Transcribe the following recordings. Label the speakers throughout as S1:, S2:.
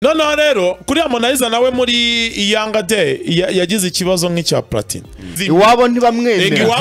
S1: noneho rero kuri Harmonize nawe muri Yanga Day yagize ikibazo nk'icya Platin
S2: iwabo ntibamwemera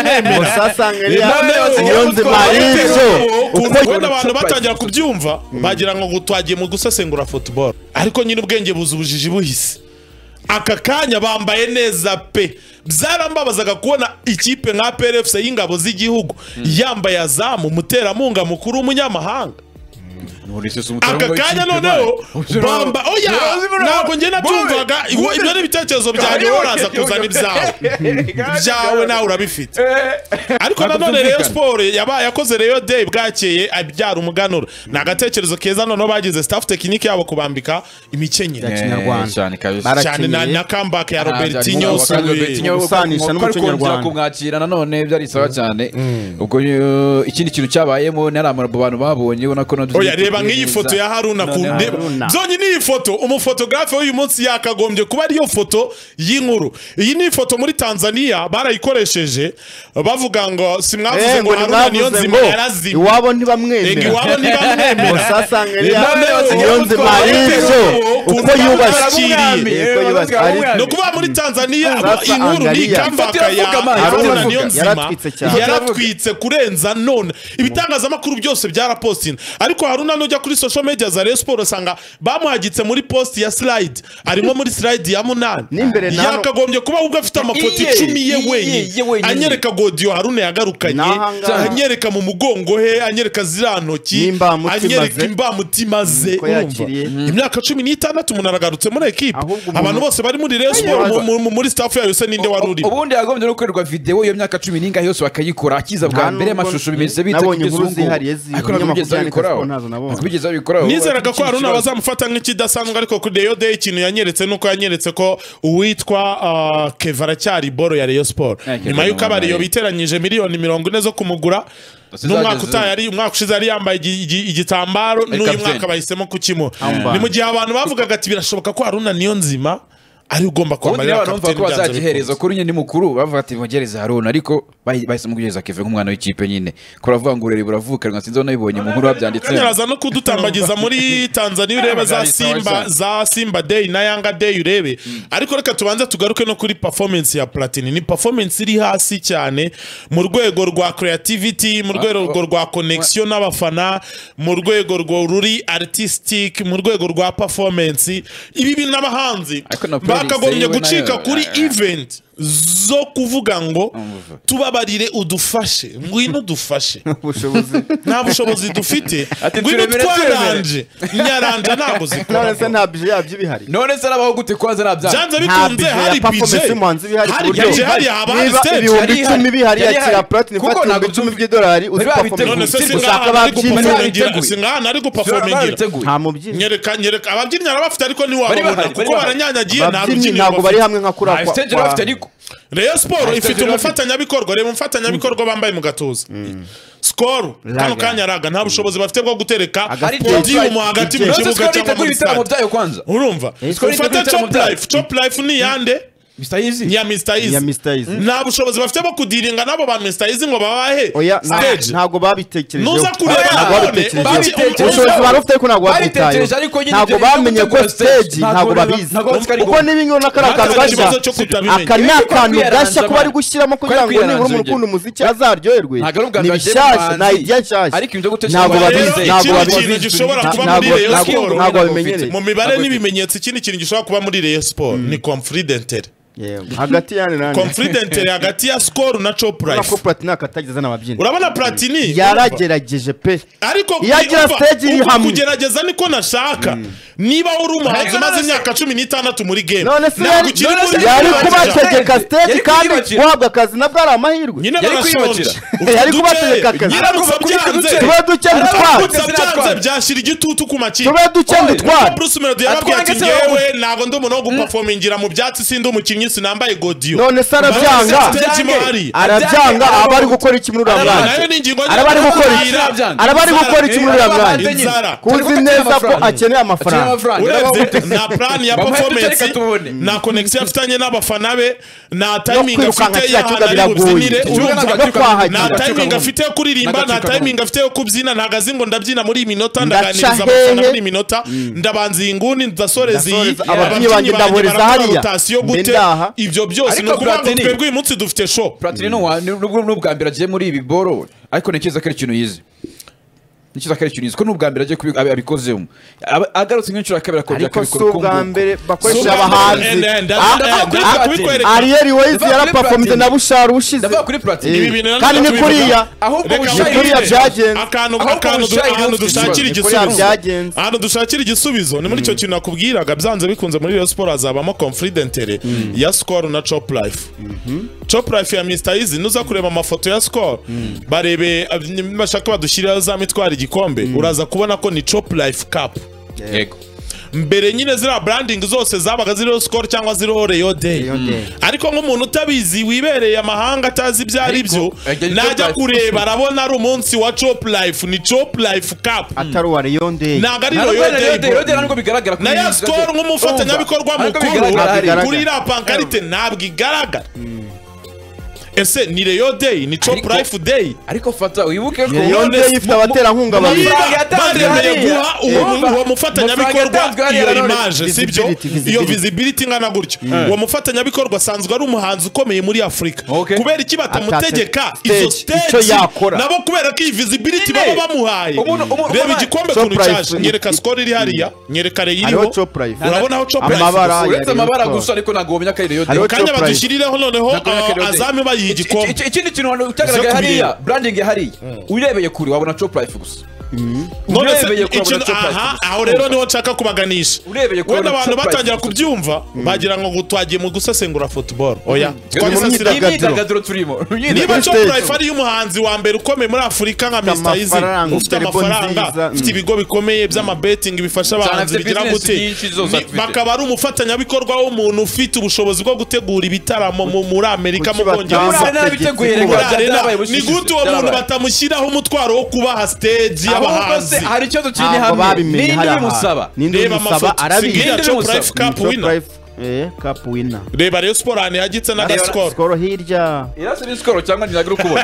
S1: uko abantu batangira kubyumva bagira ngo twagiye mu gusesengura football ariko nyine ubwenge buzubujije buhise aka kanya bambaye neza pe byarambabazaga kubona ikipe nka PRFC y'ingabo z'igihugu yambaye azamu muteramunga mukuru w'umunyamahanga aka kanya noneho bamba oya ntabwo njye nabyumvaga ibyo ni ibitekerezo byanjye woraza kuzana ibyawe nawe urabifite ariko nanone Rayon Sport yakoze Rayon Day bwakeye abyara umuganura ni agatekerezo keza noneho bagize staff technique yabo kubambika imikenyero cyane na comeback ya Robertinho
S3: usanisha n'umuco nyarwanda kumwakira nanone byari sawa cyane ubwo ikindi kintu cyabayemo naramara abantu babonye ubona ko
S1: reba nk'iyi foto ya Haruna kundeba byonyine iyi foto umufotografe w'uyu munsi yakagombye kuba ariyo foto y'inkuru iyi ni foto muri Tanzania barayikoresheje bavuga ngo simwavuze ngo Haruna niyo nzima yarazimye
S2: iwabo ntibamwemera
S1: niyo nzima uko yubashiriye no kuba muri Tanzania inkuru ni kambaka ya Haruna niyo nzima yaratwitse kurenza none ibitangazamakuru byose byarapostinze ariko Haruna nujya kuri social media za Rayon Sport usanga bamuhagitse muri post ya slide arimo muri slide ya 8 yakagombye kuba ubwo afite amafoto 10 ye wenyine anyereka Godio Haruna yagarukanye anyereka mu mugongo he anyereka zirantoki anyereka imbamutima ze imyaka 16 umuntu aragarutse muri equipe abantu bose bari muri Rayon Sport muri staff yayo se ninde waruri
S3: ubundi yagombye no kwerwa video iyo myaka 10 ninga yose bakayikora akiza bwa mbere amashusho bimeze bite
S1: kugeza nizeraga ko Haruna bazamufata nk'ikidasanzwe ariko kuri Rayon Day ikintu yanyeretse nuko yanyeretse ko uwitwa Kevara cyari boro ya Rayon Sport nyuma yuko abariyo biteranyije miliyoni 40 zo kumugura n'umwaka utayari umwaka ushize ari yambaye igitambaro n'uyu mwaka bahisemo kukimo ni mu gihe abantu bavugaga ati birashoboka ko Haruna niyo nzima ari ugomba kwambarira
S3: kapiteni ko bazagihereza kuri nyine mukuru bavuga ati mugereza Haruna ariko bahise mugereza Kevin nk'umwana w'ikipe nyine ko ravuga ngo urere buravuka ngo sinzo nabibonye mu nkuru babyanditse
S1: nyaraza no kudutambagiza muri Tanzania ureba za Simba Day na Yanga Day urebe ariko reka tubanze tugaruke no kuri performance ya Platin ni performance iri hasi cyane mu rwego rwa creativity mu rwego rwa connection n'abafana mu rwego ruri artistic mu rwego rwa performance ibi bintu n'abahanzi bakagombye gucika kuri event zo kuvuga ngo tubabarire udufashe ngwino dufashe nta bushobozi dufite ngwino twaranje nyaranja ntabwo zikora
S2: none se nta budget yabyo bihari
S3: none se nabaho gute kwaza nabya
S1: byanze bikunze hari budget hari haba stage
S2: ibihumbi 10 bihari yakira Platin
S3: kuko ntabwo
S2: 10 by'idolari uzi performance
S1: none se singana ari guperformingira
S2: nta mubyinnyi
S1: nyereka ababyinnyi arabafite ariko ni wababona kuko baranyanyagiye
S2: ntabwo bari hamwe nka kuri
S3: kwa
S1: Rayon Sport ifite umufatanyabikorwa reba umufatanyabikorwa bambaye mu gatuza Skol kano kanyaraga nta bushobozi bafite bwo gutereka podium mu hagati mu kibuga cyangwa mu stade urumva ufata Top Life ni yande
S3: Mr. Easy
S1: ya Mr. Easy nta bushobozi bafite bwo kudiringa nabo ba Mr. Easy ngo babahe
S2: stage ntago babitekereje
S1: nuza kureba
S2: ubushobozi barufite ko ntago babitaye ntago bamenye ko stage ntago babizi uko nibinyo n'akarakantu gashya akanyakantu gashya ko bari gushyiramo kugira ngo nibura umuntu ukunda umuziki azaryoherwe ni bishyashya na idea nshyashya ntago babizi
S1: gishobora kuba muri Rayon Sport
S2: ntago babimenyereye
S1: mu mibare n'ibimenyetso ikindi kintu gishobora kuba muri Rayon Sport ni confidential
S2: hagati yani nani
S1: confidential hagati ya Skol na Top Life
S2: ko Platin akatageza n'ababyinyi
S1: urabona Platin
S2: yaragerageje pe
S1: ariko
S2: yagira stage iri hamwe
S1: kugerageza niko nashaka niba uri umuhanzi maze imyaka 16 muri game
S2: none se yari kubategeka stage kandi guhabwa akazi nabwo ari amahirwe
S1: yari kwiyubakira
S2: yari kubategeka akazi tube duke dutwara
S1: byashira igitutu ku makipe
S2: tube duke dutwara
S1: Bruce Melody yarabwiye ati ngewe ntago ndi umuntu wo guperformingira mu byatsi sindi umukinnyi sinambaye godiyo
S2: none se arabyanga aba ari gukora iki muri uriya mwanya araba ari gukora iki muri uriya mwanya kuzi neza ko akeneye amafaranga
S1: urebye na plan ya performance na connection afitanye n'abafana be na timing afite y'ahantu bubyinire na timing afite yo kuririmba na timing afite yo kubyina ntagazi ngo ndabyina muri minota ndaganiriza abafana muri minota ndabanza inguni ndasoreza
S2: ababyinnyi banjye ndaboreza hariya
S1: ibyo byose no kuvuga ngo twebwe uyu munsi dufite show
S3: Platin n'ubwa mbere agiye muri ibi boro ariko ntekereza ko ari ikintu yize ko n'ubwa mbere agiye abikozemo agarutse nk'inshuro kabiri akongera
S2: akabikora ariko ubwa mbere bakoresha abahanzi Ariel Ways yaraperformed na Bushari ushize kandi ni kuriya byagenze
S1: ahantu dushakira igisubizo ni muri icyo kintu nakubwiraga byanze bikunze muri Rayon Sport hazabamo confidential ya Score na Chop Life Chop Life ya Mr Easy nuza kureba amafoto ya Score barebe bashaka badushyirira za mitwara igikombe uraza kubona ko ni Chop Life Cup
S3: yego
S1: mbere nyine zira branding zose zabaga ziriho Score cyangwa ziriho Rayon Day ariko nk'umuntu utabizi wibereye amahanga atazi ibyari byo najya kureba arabona ari umunsi wa Chop Life ni Chop Life Cup
S2: atari wa Rayon Day
S1: ntago ari Rayon Day ntabwo bigaragara na ya Score nk'umufatanyabikorwa mukuru kuri iriya pankarite ntabwo igaragara ese ni Rayon Day ni Chop Life Day
S3: ariko fata wibuke ko
S2: Rayon Day ifite abaterankunga babiri
S1: baremeye guha uwo mufatanyabikorwa iyo image sibyo iyo visibility ngana gutyo uwo mufatanyabikorwa asanzwe ari umuhanzi ukomeye muri Afrika kubera iki batamutegeka izo stage nabo kubera ko iyi visibility baba bamuhaye reba igikombe kuntu cyaje nyereka Score iri hariya nyereka Rayon urabona aho Chop Life
S3: uretse amabara gusa ariko nagomenya ko Rayon Day
S1: kanya badushyirireho noneho azame bayi igikombe
S3: ikindi kintu utagaragaye hariya branding hariya urebeye kuri wabona Chop Life gusa
S1: aho rero niho nshaka kubaganisha wenda abantu batangira kubyumva bagira ngo twagiye mu gusesengura football oya
S3: imyidagaduro turimo
S1: niba Chop Life ari umuhanzi wa mbere ukomeye muri Afurika nka Mr Easy ufite amafaranga ufite ibigo bikomeye by'amabetting bifasha abahanzi bigira gute bakaba ari umufatanyabikorwa w'umuntu ufite ubushobozi bwo gutegura ibitaramo muri Amerika mu Bwongereza ni gute uwo muntu batamushyiraho umutwaro wo kubaha stage y'abahanzi
S3: hari ikibazo kiri hamwe nindi musaba
S2: arabizi
S1: Chop Life Cup winner
S2: Cup winner
S1: reba Rayon Sport ani hagitse na
S2: Score hirya
S3: irase ni Score cyangwa ntizagira ukubona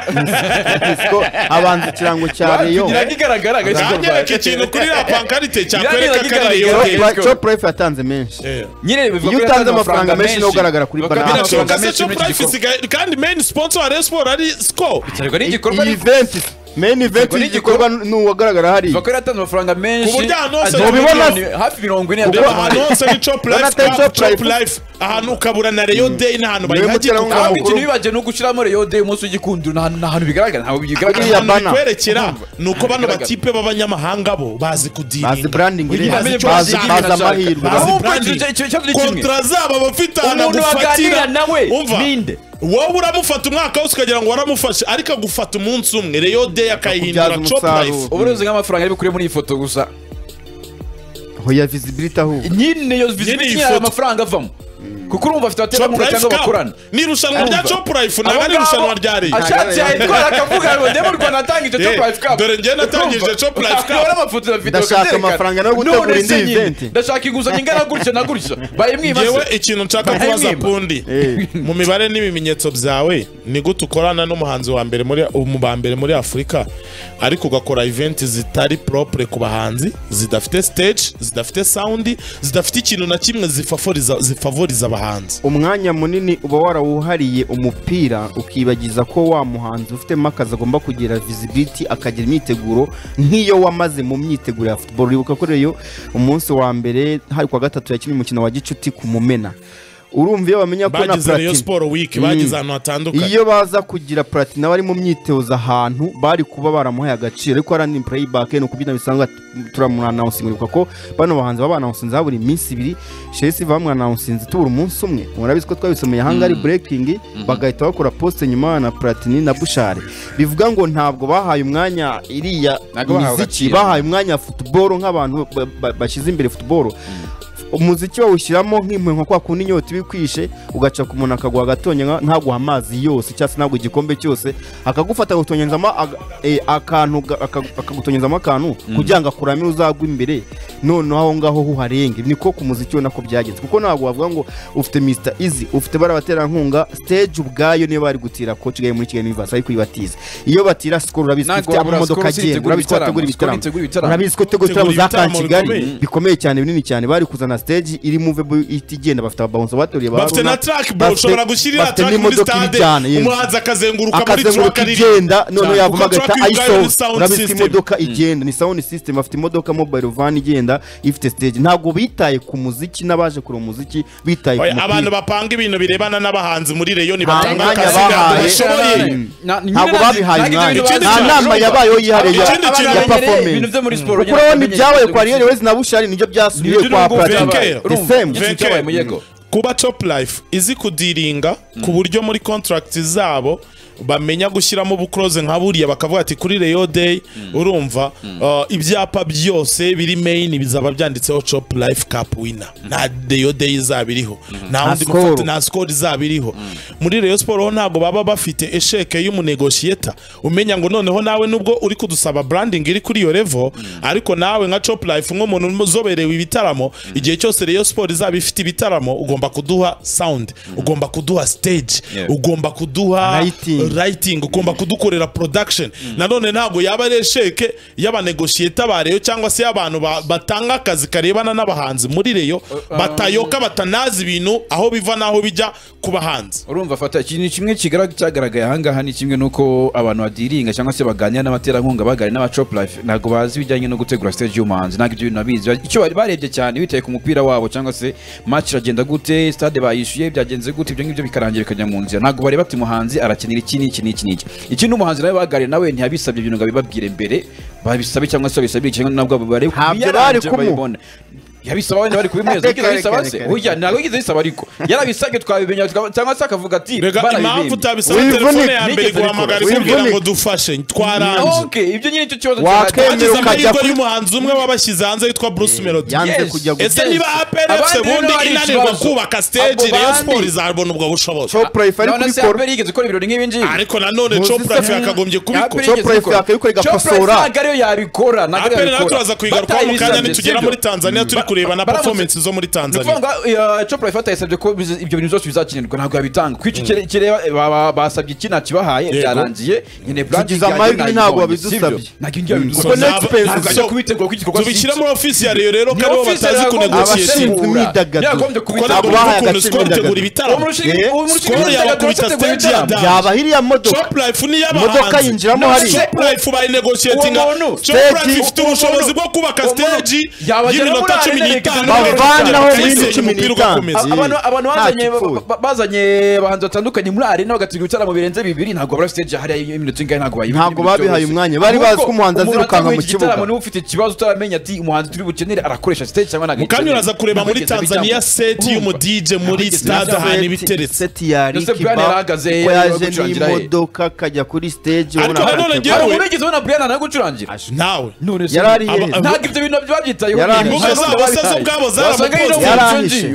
S2: abanza ikirango cya Rayon
S3: kiragaragara
S1: gashobora ikintu kuri la pankarite cyakwereka ko ari Rayon
S2: Chop Life yatanze menshi
S3: nyine bivuga
S2: ko utanze amafaranga menshi no ugaragara kuri banana
S1: Chop Life kandi main sponsor wa Rayon Sport ari Score
S3: biterwa n'igikorwa
S2: event main event y'igikorwa n'uwagaragara hari
S3: bakora yatanze amafaranga menshi
S1: kuburyo
S3: hafi 40
S1: reba ahantu hose ni Chop Life ahantu ukabura na Rayon Day n'ahantu bayihagira
S3: aho ikintu bibaje no gushiramo Rayon Day umunsi w'igikundiro n'ahantu bigaragara ntabwo bigaragara
S1: kwerekera nuko bano batipe b'abanyamahanga bo bazi kudiringa
S2: bazi branding bazi amahirwe
S1: kontra zabo bafite
S3: gufatira nawe ninde
S1: wowe uramufata umwaka wose ukagira ngo waramufashe ariko gufata umunsi umwe Rayon Day akayihindura Chop Life
S3: uburozi nk'amafaranga ari bukure muri iyi foto gusa
S2: hoya visibility aho
S3: nyine yo visibility amafaranga avamo kuko urumva afite abaterankunga cyangwa bakorana
S1: ni rushanwa rya Chop Life ntabwo ari rushanwa rya Rayon
S3: ashatse yitwara akavuga ngo ndemo Rwanda natangije Chop Life Cup
S1: dore njye natangije Chop Life Cup
S3: wala amafoto ya video
S2: ndashaka amafaranga no gutegura indi event
S3: ndashaka inguzanyo ingana gutya na gutya bayimwimase
S1: yewe ikintu nshaka kubaza Pundi mu mibare n'ibimenyetso byawe ni gute ukorana n'umuhanzi wa mbere muri umubambere muri Afrika ariko ugakora event zitari propre ku bahanzi zidafite stage zidafite sound zidafite ikintu na kimwe zifavoriza abahanzi
S2: umwanya munini uba warawuhariye umupira ukibagiza ko wa muhanzi ufite makaza agomba kugira visibility akagira imyiteguro nk'iyo wamaze mu myiteguro ya football ribuka ko rero umunsi wa mbere hari kwa gatatu yakina umukino wa gicuti ku Mumena urumva iyo bamenya ko na
S1: Platin Sport Week bagize ahantu hatandukanye
S2: iyo baza kugira Platin bari mu myitozo ahantu bari kuba baramuhaye agaciro ariko arandi playback no kubyina bisanga turamuna announcing ko bano bahanzi baba announcing buri minsi 2 Chelsea bamwe announcing tubura umunsi umwe murabizi ko twabisomeye hanga ari breaking bagahita bakora post nyuma na Platin na Bushari bivuga ngo ntabwo bahaye umwanya iriya muziki bahaye umwanya football nk'abantu bashize imbere football umuziki wawushyiramo nk'imwe kwa kundi inyota ibikwishe ugaca ku muntu akaguha agatonye ntaguha amazi yose cyangwa se ntabwo igikombe cyose akagufata agutonyezamo akantu akagutonyezamo akantu kugira ngo akurame uzagwa imbere noneho aho ngaho huharenge niko ku muziki ubona ko byagenze kuko ntabwo wavuga ngo ufite Mr Easy ufite barabaterankunga stage ubwayo niyo bari gutira coach gaye muri Kigali Universe ariko ibatiza iyo batira score urabizi ko amamodoka agenda urabizi ko ategura ibitaramo urabizi ko ategura ibitaramo za Kigali bikomeye cyane binini cyane bari kuzana stage iri movable itigenda bafite ababounce batoriye
S1: bafite na track bro ushobora gushyirira track muri stade umuhanzi akazenguruka muri track
S2: igenda none yavuga agata ISIBO urabizi imodoka igenda ni sound system afite imodoka mobile van igenda ifite stage ntabwo bitaye ku muziki n'abaje kuri umuziki bitaye ku
S1: abantu bapanga ibintu birebana n'abahanzi muri Rayon batanga
S2: ntabwo babihaye nta nama yabayeho yihariye ya performance kuko urabona ibyabaye kwa Rayon wese na Bushari nibyo byasubiye kwa Platin
S1: kuba Top Life izi kudiringa ku buryo muri contract zabo bamenya gushyiramo buclose nka buriya bakavuga ati kuri Rayon Day urumva ibyapa byose biri main bizaba byanditseho Top Life Cup winner na Rayon Day izabiriho na undi mufata na score izabiriho muri Rayon Sport ntago baba bafite esheke y'umunegotiator umenya ngo noneho nawe nubwo uri kudusaba branding iri kuri iyo level ariko nawe nka Top Life nk'umuntu uzoberewe ibitaramo igihe cyose Rayon Sport izaba ifite ibitaramo ugomba kuduha sound ugomba kuduha stage ugomba kuduha writing ugomba kudukorera production nanone ntago yaba ari sheke y'abanegotiator ba Rayon cyangwa se y'abantu batanga akazi karebana n'abahanzi muri Rayon batayoka batanazi ibintu aho biva naho bijya kubahanzi
S3: urumva fata ikintu kimwe cyagaragaye ahangaha ni kimwe nuko abantu badiringa cyangwa se baganira n'abaterankunga bagari n'aba Top Life ntago bazi bijyanye no gutegura stage y'umuhanzi ntago ibyo bintu nabizi icyo bari barebye cyane bitaye ku mupira wabo cyangwa se match iragenda gute stade bayishuye byagenze gute ibyo ngibyo bikarangira kajya mu nzira ntago bari bati umuhanzi arakenera iki n'umuhanzi nawe bagari nawe ntiyabisabye ibintu ngo bibabwire mbere babisabe cyangwa se babisabye cyangwa nabwo bari
S2: kumubona
S3: yabisaba wenda bari kubimeza yabisaba se oya ntago yize bisaba ariko yarabisabye twabimenya cyangwa se akavuga ati
S1: impamvu utabisaba telefone ya mbere guhamagara kugira ngo dufashe twaranje
S3: okay ibyo nyine cyo kibazo
S1: cyageze amahirwe y'umuhanzi umwe wabashyize hanze yitwa Bruce Melody ese niba APRFC bundi inanirwa kubaka stage Rayon Sport izabona ubwo bushobozi
S2: Top Life ari kubikora
S3: yigeze gukora ibirori nk'ibi ngibi
S1: ariko nanone Top Life yakagombye kubikora
S2: Top Life yakabikora igakosora
S3: nagariyo yabikora
S1: nagariyo turaza kwigaruka mu kanya nitugera muri Tanzania turi kureba na performance zo muri Tanzania
S3: Top Life yasabye ko ibyo bintu byose bizakinirwa ntabwo yabitanga kwicyo kireba basabye ikina kibahaye byarangiye nyine
S2: branding amahirwe ntabwo babidusabye
S3: kuko next expense cyo kubitegura kw'igikorwa
S1: tubishyira muri office ya rero kabo batazi kunegotiate kuko ntabwo bahaye gutegura ibitaramo skoro yakubita stage
S2: yabahiriya modoka
S1: Top Life ni y'abahanzi
S2: modoka yinjiramo hari
S1: Top Life by negotiating Top Life ifite ubushobozi bwo kubaka stage y'iminota 15
S2: bavanaho muri 15
S3: abantu bazanye abahanzi batandukanye muri arena bagategura ibitaramo birenze 2 ntabwo bari stage hari iminota ingahe
S2: ntabwo babihaye umwanya bari bazi ko umuhanzi azirukanka mu kibuga
S3: niba ufite ikibazo utaramenya ati umuhanzi turi bukenere arakoresha stage cyangwa nagaye
S1: mukanyuraza kureba muri Tanzania set y'umu DJ muri stade ahantu biteretse
S2: set ya Rikiba ko yaje n'imodoka kajya kuri stage
S1: ariko nanone ngewe
S3: urigeze ubona Briane nawe gucurangira
S1: nawe
S2: yarari
S3: ntabwo ibyo bintu byabitayeho
S1: imbuga zabo se zo ubwabo zaramukoze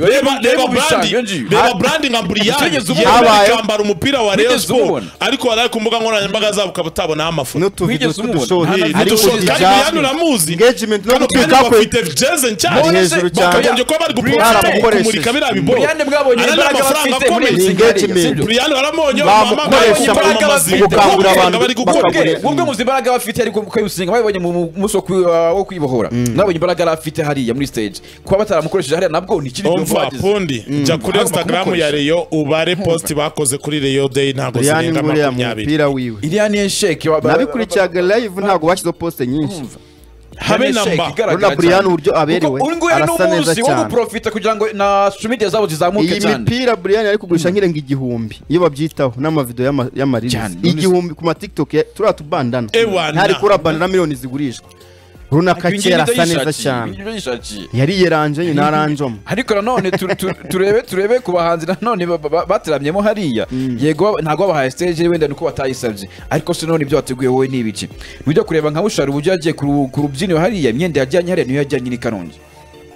S1: reba branding nka Briane yambara umupira wa Rayon Sport ariko wari ku mbuga nkoranyambaga zabo ukaba utabonaho amafoto
S2: n'utuvideo tw'udushoti
S1: ariko Briane uramuzi
S2: engagement no gutwika kwe
S1: Jason cyane
S2: hejuru cyane
S1: bakajya ko bari kumurika biriya biboro
S3: Briane mwabonye imbaraga bafite muri
S2: engagement
S1: Briane baramonye
S2: bamukoresha gukangura abantu
S3: ubwo muzi imbaraga bafite ariko ko yusinga babonye mu muso wo kwibohora nabonye imbaraga afite hariya muri stage kuba bataramukoresheje hariya nabwo ni kiri
S1: cyo pundi jya kuri Instagram ya Rayon ubare post bakoze kuri Rayon Day ntago zirenga 20
S2: iriya ni shake nabikurikiyaga live ntago bashyize post nyinshi
S1: habe namba
S2: runa Briane uburyo aberewe arasa neza cyane
S3: wo profita kugira ngo na media zabo zizamuke cyane
S2: iyi mipira Briane ari kugurisha nkirenga 1000 iyo babyitaho n'amavideo y'amaririzi 1000 ku ma TikTok turatubandana ntari kurabana na miliyoni zigurishwa runa kakera asa neza cyane yari yeranje nyina aranjoma
S3: ariko nanone turebe ku bahanzi nanone bateramyemo hariya yego ntago bahaye stage wenda nuko batayisabye ariko se none ibyo wateguye wowe n'ibiki bijya kureba nka Bushari uburyo yagiye ku rubyiniro hariya imyenda yajyanye hariya niyo yajyanye ni Karongi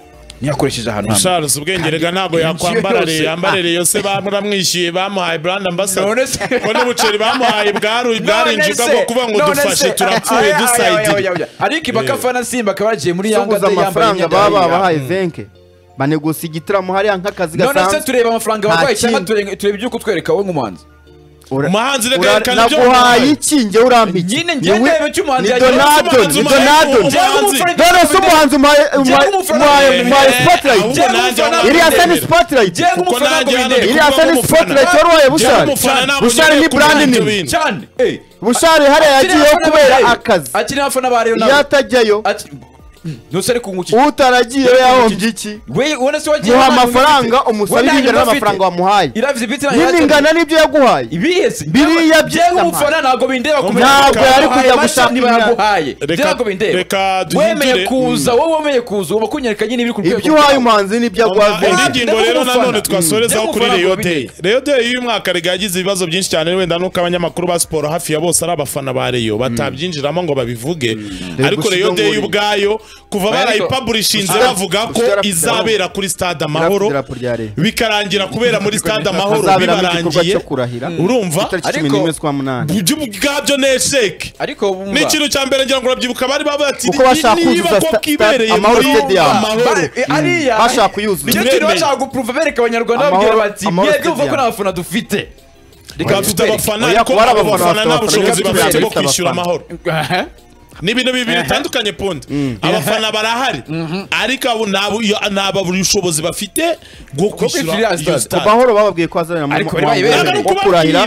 S3: ntiyakoresheje ahantu hamwe
S1: Charles ubwenge rega ntabwo yakwambarare yose baramwishyuye bamuhaye brand ambassador ko n'ubuceri bamuhaye bwarinjika bwo kuba ngo dufashe turapfuye dusayidi
S3: ariko bakafana Simba kabagiye muri Yanga
S2: amafaranga baba bahaye venke banegosi igitaramo hariya nk'akazi gasanzwe
S3: none se tureba amafaranga babaye cyangwa tureba ibyo kutwereka wowe nk'umuhanzi
S1: umuhanzi reka reka
S2: nibyo naguhaye iki nge urambiki
S3: nyine nge ndebe cyo umuhanzi
S2: ni Donado dore se umuhanzi umuhaye spotlight iriya se ni spotlight iriya se ni spotlight waruhaye Bushari ni brand nini
S3: cyane
S2: Bushari hariya yagiyeho kubera akazi
S3: akiri abafana ba Rayon
S2: yatajyayo
S3: nusare kunguki
S2: utaragiye yahombye iki
S3: we ubona se wagiye
S2: muha amafaranga umusabira ingana n'amafaranga wamuhaye
S3: iravye biti
S2: n'ingana n'ibyo yaguhaye
S3: ibihese
S2: biriya
S3: byenga umufana ntago bindeba
S2: ntabwo yari kujya gushaka
S3: nibaguhaye ntago bindeba
S1: reka
S3: wemeye kuza wowe wemeye kuza uba kunyereka nyine ibiri ku rwego
S2: ibyo uhaye umuhanzi n'ibyo agwaze
S1: ingingo rero nanone twasorezaho kuri Rayon Day y'uyu mwaka yagize ibibazo byinshi cyane wenda nuko abanyamakuru ba siporo hafi ya bose ari abafana ba Rayon batabyinjiramo ngo babivuge ariko Rayon Day y'ubwayo kuva barayipublishinze bavuga ko izabera kuri Stade Amahoro bikarangira kubera muri Stade Amahoro bibarangiye urumva
S2: ariko
S1: bwabyo nesheke
S3: ariko
S1: n'ikintu cya mbere ngira ngo urabyibuka bari babatiri
S2: niba
S1: ko kibereye
S2: Amahoro
S3: ariya
S2: bashaka kuyuzuza
S3: nicyo bashaka guprove bereka abanyarwanda babwira bati mwebwe uvuga ko n'abafana dufite
S1: reka dufite abafana ariko abafana nta bushobozi bafite bwo kwishyura Amahoro ni ibintu bibiri bitandukanye ponde abafana barahari ariko abo nabo ubushobozi bafite bwo kwishyura iyo stade
S2: Amahoro bababwiye ko azana mu kurahira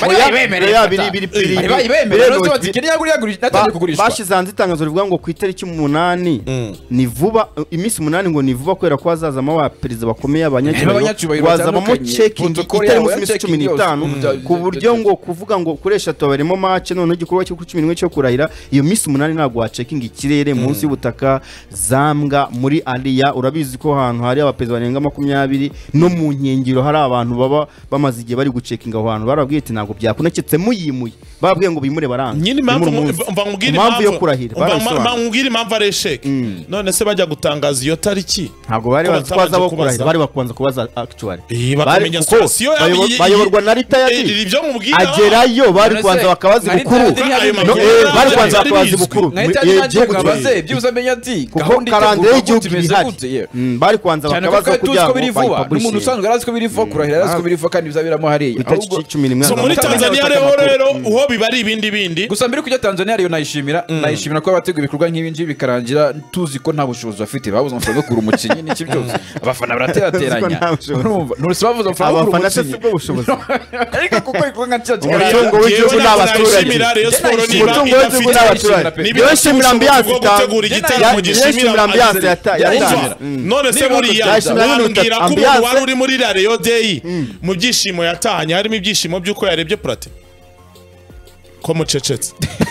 S2: bashize hanze itangazo rivuga ngo ku itariki 8 ni vuba iminsi 8 ngo ni vuba kubera ko hazazamo aba perezida bakomeye abanyacyubahiro bazabamo checking itari mu minsi 15 ku buryo ngo kuvuga ngo kuresha tubarimo match none igikorwa cyo 11 cyo kurahira iyo minsi 8 ntabwo wa checking ikirere munsi y'ubutaka zambwa muri Aliya urabizi ko ahantu hari abaperezida barenga 20 no mu nkengero hari abantu baba bamaze igihe bari gucekinga aho hantu barabwiye ati ntabwo byakuneketse muyimuye babwiye ngo bimure baranga
S1: nyine impamvu
S2: yo kurahira
S1: bamubwira impamvu ari sheke none se bajya gutangaza iyo tariki
S2: ntabwo bari bazwaza bo kurahira bari bakubanza kubaza actually
S1: bakamenya sitasiyo
S2: bayoborwa na Rita yadi agerayo bari kubanza bakabaza bukuru bari kubanza bakabaza bukuru
S3: byuza menya ati
S2: karande y'igihugu bihari bari kubanza bakabaza kujya
S3: umuntu usanzwe arazi ko biri vuba kurahira arazi ko biri vuba kandi bizabiramo hariya
S1: muri Tanzania rero uho bibari ibindi
S3: gusa mbere kujya Tanzania rero nayishimira ko abateguye ibikorwa nk'ibi ngibi bikarangira tuzi ko nta bushobozi bafite babuze amafaranga yo kugura umukinnyi n'iki byose abafana baraterateranya urumva nuruse bavuze amafaranga yo kugura umukinnyi ariko kuko ibikorwa nka cya
S2: umutungo w'igihugu n'abaturage umutungo w'igihugu n'abaturage niyo shimira ambiance yatanze
S1: none se buriya bambwira ko umuntu wari uri muri Rayon Day mu byishimo yatahanye harimo ibyishimo by'uko yarebye Platin ko mucecetse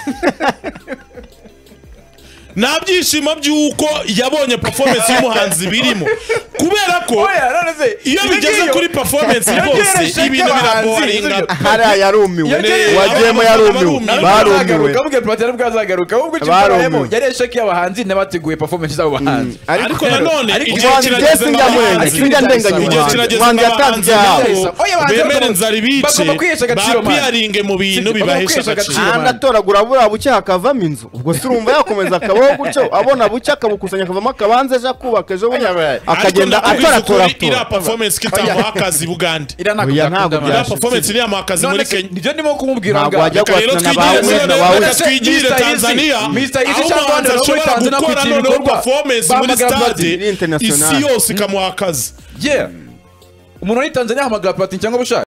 S1: nta byishimo by'uko yabonye performance y'umuhanzi birimo kubera ko iyo bigeze kuri performance bose ibintu biraboringa
S2: hariya yarumiwe wagiyemo yarumiwe barumiwe
S3: kavuge Platin bwazagaruka ahubwo cyaremo yari esheki y'abahanzi n'abateguye performance z'abo bahanzi
S1: ariko nanone
S2: igihe kirageze sinjya ndenganya umuhanzi yatanze yawe
S1: bemere nzari bice bapiyaringe mu bintu bibahesha agaciro
S2: ndatoragura buriya bucye hakavamo inzu ubwo se urumva yakomeza akabaho gutyo abona bucye akabukusanya akavamo akabanza ejo akubaka ejo akagenda atoratora
S1: iriya performance kitamuha akazi Bugande
S2: iriya
S1: performance iriya mu akazi muri Kenya
S3: nibyo ndimo kumubwira
S2: ntabwo wajya guhatana
S1: twigire Tanzania aho umuhanzi ashobora gukora noneho performance muri stade isi yose ikamuha akazi
S3: umuntu muri Tanzania ahamagara Platin cyangwa Bushari